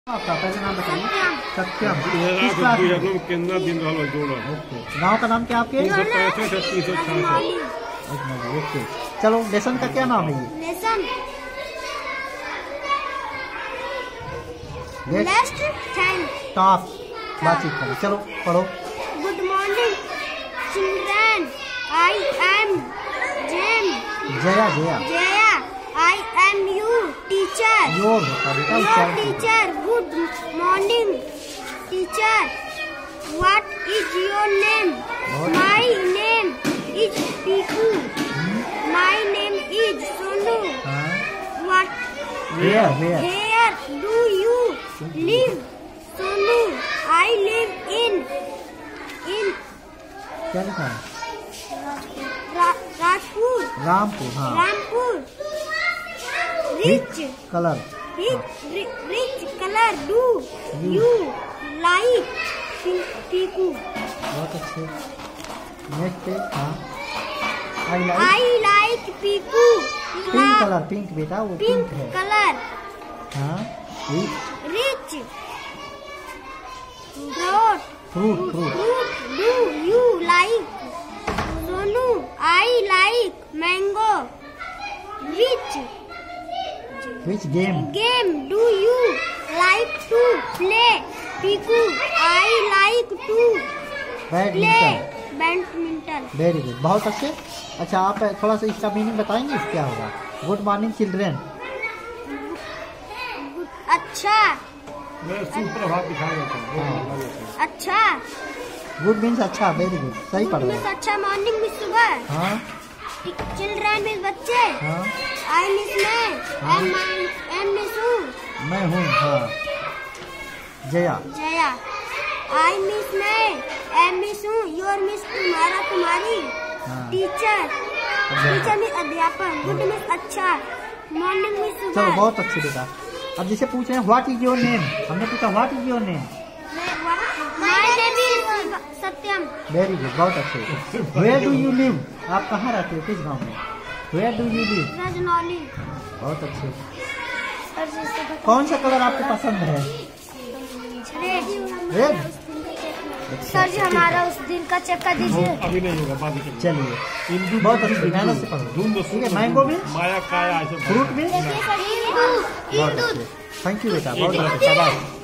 आपका पहले नाम बताइए। सत्यम। किस क्लास में? ओके। गाँव का नाम क्या आपके? ओके। चलो लेसन का क्या नाम है ये? लेसन टॉप बातचीत करो। चलो पढ़ो। Good morning children, I am जेम। Jaya Jaya Jaya, I am you teacher. Your होता बेटा योर उच्चारण। Teacher. Good morning teacher, what is your name? My name is Piku. My name is Sonu. What Where do you live? Sonu, I live in क्या लिखा है? Rajpur. Rampur. हाँ। Rampur. Rich colour. color do you like? Piku. बहुत अच्छे। Next पे। हाँ। I like Piku. Pink colour. Pink बेटा वो पिंक है। कलर। हाँ। Which fruit. Do you like? Sonu, I like mango. Which game do you like to play? Piku, I like to play badminton. Very good, बहुत अच्छे। अच्छा आप थोड़ा सा इसका मीनिंग बताएंगे क्या होगा? Good morning children. अच्छा। सुप्रभात दिखाया। अच्छा। गुड मीन्स अच्छा। वेरी गुड, सही पढ़ रहे हैं। अच्छा। मॉर्निंग में सुबह। हाँ। चिल्ड्रन में बच्चे। हाँ। आई मिस एम मिस हूँ। मैं हूँ। हाँ। जया। आई मिस एम मिस हूँ। योर मिस तुम्हारा तुम्हारी। टीचर मिस अध्यापक। गुड मिस अच्छा। मॉर्निंग मिस सुबह। चलो बहुत अच्छे बेटा। अब जिसे पूछ रहे हैं व्हाट इज योर नेम, हमने पूछा what is your name. My name is Satyam. Very good, बहुत अच्छे। वेयर डू यू लिव, आप कहाँ रहते हो, किस गांव में? Where do you live? Rajnauli. बहुत अच्छे। कौन सा कलर आपको पसंद है? रेड। सर जी हमारा उस दिन का चेक कर दीजिए। अभी नहीं होगा, बाद में चलिए। बहुत अच्छी मेहनत से पढ़ो। ठीक है। मैंगो भी, फ्रूट भी। बहुत अच्छे। थैंक यू बेटा, बहुत अच्छा।